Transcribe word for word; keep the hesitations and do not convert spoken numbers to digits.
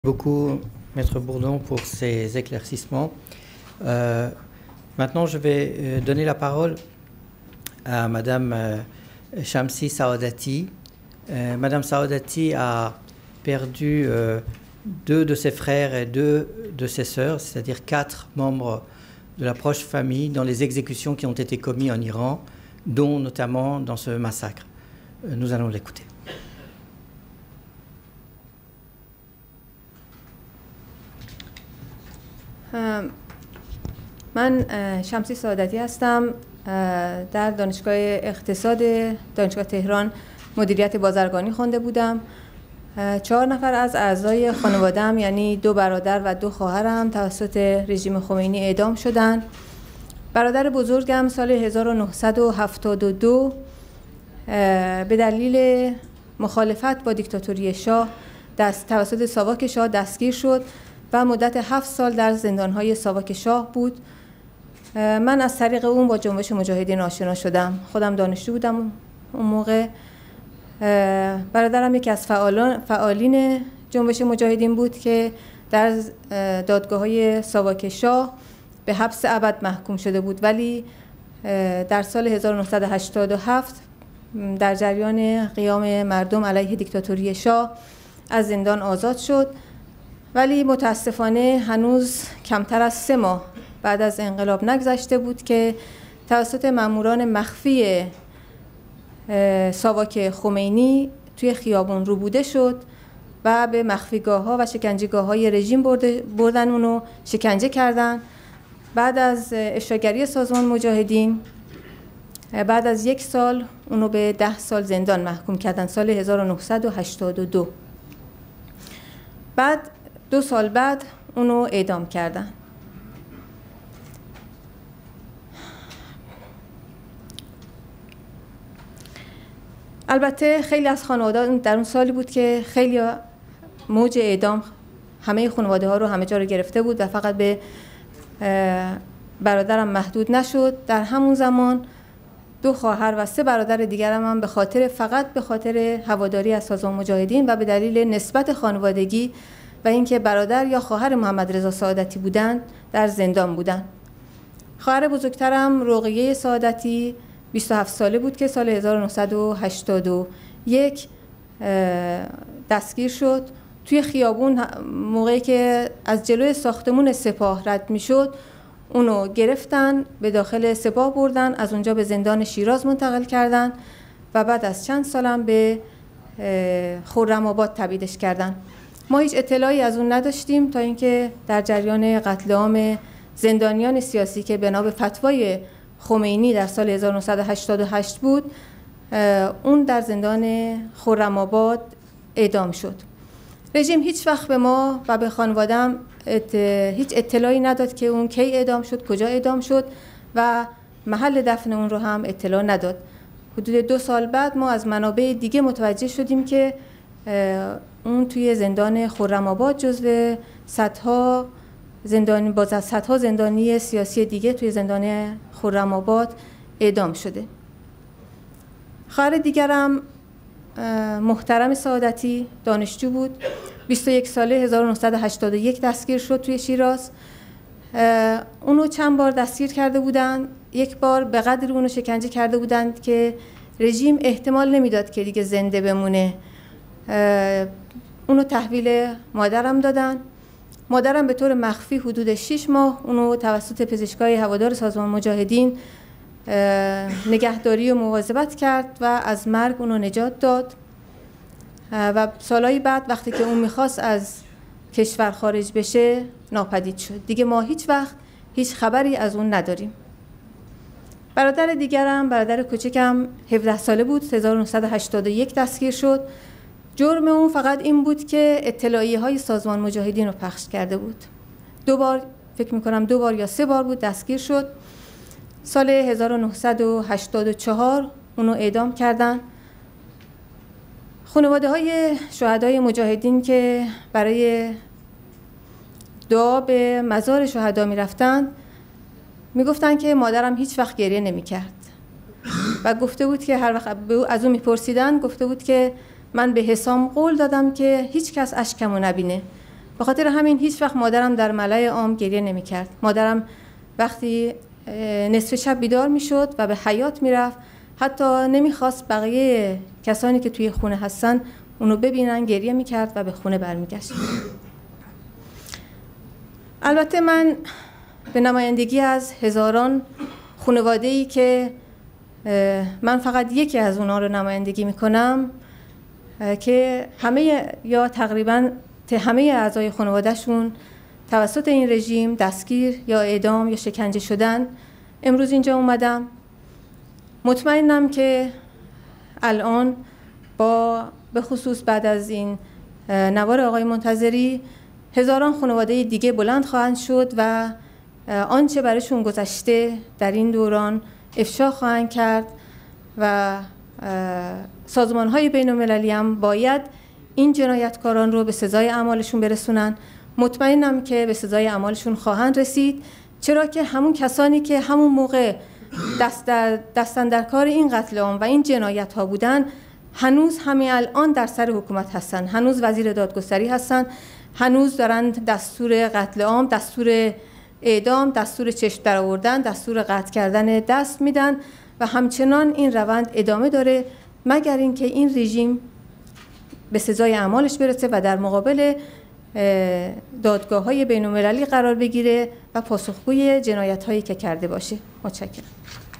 Beaucoup, Maître Bourdon, pour ces éclaircissements. Euh, maintenant, je vais euh, donner la parole à Madame euh, Shamsi Saadati. Euh, Madame Saadati a perdu euh, deux de ses frères et deux de ses sœurs, c'est-à-dire quatre membres de la proche famille dans les exécutions qui ont été commises en Iran, dont notamment dans ce massacre. Euh, nous allons l'écouter. من شمسی سعادتی هستم، در دانشگاه اقتصاد دانشگاه تهران مدیریت بازرگانی خوانده بودم. چهار نفر از اعضای خانواده‌ام یعنی دو برادر و دو خواهرم توسط رژیم خمینی اعدام شدند. برادر بزرگم سال هزار و نهصد و هفتاد و دو به دلیل مخالفت با دیکتاتوری شاه دست توسط ساواک شاه دستگیر شد و مدت هفت سال در زندان‌های ساواک شاه بود. من از طریق اون با جنبش مجاهدین آشنا شدم. خودم دانشجو بودم اون موقع. برادرم یکی از فعالان فعالین جنبش مجاهدین بود که در دادگاه‌های ساواک شاه به حبس ابد محکوم شده بود، ولی در سال هزار و نهصد و هشتاد و هفت در جریان قیام مردم علیه دیکتاتوری شاه از زندان آزاد شد، ولی متاسفانه هنوز کمتر از سه ماه بعد از انقلاب نگذشته بود که توسط ماموران مخفی ساواک خمینی توی خیابون روبوده شد و به مخفیگاه‌ها و شکنجهگاه‌های رژیم بردن اونو شکنجه کردن. بعد از افشاگری سازمان مجاهدین بعد از یک سال اونو به ده سال زندان محکوم کردن، سال هزار و نهصد و هشتاد و دو. بعد دو سال بعد اونو اعدام کردن. البته خیلی از خانواده در اون سالی بود که خیلی موج اعدام همه خانواده ها رو همه جا رو گرفته بود و فقط به برادرم محدود نشد. در همون زمان دو خواهر و سه برادر دیگرم هم به خاطر فقط به خاطر هواداری از سازمان مجاهدین و به دلیل نسبت خانوادگی و اینکه برادر یا خواهر محمد رضا سعادتی بودند در زندان بودند. خواهر بزرگترم رقیه سعادتی بیست و هفت ساله بود که سال هزار و نهصد و هشتاد و یک دستگیر شد. توی خیابون موقعی که از جلوی ساختمون سپاه رد میشد اونو گرفتن، به داخل سپاه بردن، از اونجا به زندان شیراز منتقل کردن و بعد از چند سالم به خرم‌آباد تبعیدش کردن. ما هیچ اطلاعی از اون نداشتیم تا اینکه در جریان قتل عام زندانیان سیاسی که بنا به فتوای خمینی در سال هزار و نهصد و هشتاد و هشت بود، اون در زندان خرم‌آباد اعدام شد. رژیم هیچ وقت به ما و به خانواده‌ام هیچ اطلاعی نداد که اون کی اعدام شد، کجا اعدام شد و محل دفن اون رو هم اطلاع نداد. حدود دو سال بعد ما از منابع دیگه متوجه شدیم که اون توی زندان خرم‌آباد جزو صدها زندانی با صدها زندانی سیاسی دیگه توی زندان خرم‌آباد اعدام شده. خواهر دیگرم محترم سعادتی دانشجو بود، بیست و یک ساله، هزار و نهصد و هشتاد و یک دستگیر شد توی شیراز. اونو چند بار دستگیر کرده بودن. یک بار به قدری اونو شکنجه کرده بودند که رژیم احتمال نمیداد که دیگه زنده بمونه. اونو تحویل مادرم دادن. مادرم به طور مخفی حدود شش ماه اونو توسط پزشکای هوادار سازمان مجاهدین نگهداری و مواظبت کرد و از مرگ اونو نجات داد و سالهای بعد وقتی که اون میخواست از کشور خارج بشه ناپدید شد. دیگه ما هیچ وقت هیچ خبری از اون نداریم. برادر دیگرم، برادر کوچکم، هفده ساله بود، هزار و نهصد و هشتاد و یک دستگیر شد. جرم اون فقط این بود که اطلاعیه های سازمان مجاهدین رو پخش کرده بود. دو بار فکر میکنم دو بار یا سه بار بود دستگیر شد. سال هزار و نهصد و هشتاد و چهار اونو اعدام کردن. خانواده های شهدای مجاهدین که برای دعا به مزار شهدا می رفتن می گفتن که مادرم هیچ وقت گریه نمی کرد و گفته بود که هر وقت از اون می پرسیدن گفته بود که من به حسام قول دادم که هیچ کس اشکمو نبینه به خاطر همین هیچ وقت مادرم در ملأ عام گریه نمی کرد. مادرم وقتی نصف شب بیدار می شد و به حیاط می رفت، حتی نمی خواست بقیه کسانی که توی خونه هستن اونو ببینن، گریه می کرد و به خونه برمی گشت. البته من به نمایندگی از هزاران خانواده‌ای که من فقط یکی از اونها رو نمایندگی می کنم که همه یا تقریباً همه اعضای خانواده‌شون توسط این رژیم دستگیر یا اعدام یا شکنجه شدن، امروز اینجا اومدم. مطمئنم که الان با به خصوص بعد از این نوار آقای منتظری هزاران خانواده دیگه بلند خواهند شد و آنچه برایشون گذشته در این دوران افشا خواهند کرد و سازمان‌های بین‌المللی هم باید این جنایتکاران رو به سزای اعمالشون برسونن. مطمئنم که به سزای اعمالشون خواهند رسید، چرا که همون کسانی که همون موقع دست در دستن در کار این قتل عام و این جنایت ها بودن هنوز همین الان در سر حکومت هستن، هنوز وزیر دادگستری هستن، هنوز دارن دستور قتل عام، دستور اعدام، دستور چشم درآوردن، دستور قطع کردن دست میدن و همچنان این روند ادامه داره مگر اینکه این رژیم به سزای اعمالش برسه و در مقابل دادگاه‌های بین‌المللی قرار بگیره و پاسخگوی جنایت‌هایی که کرده باشه. متشکرم.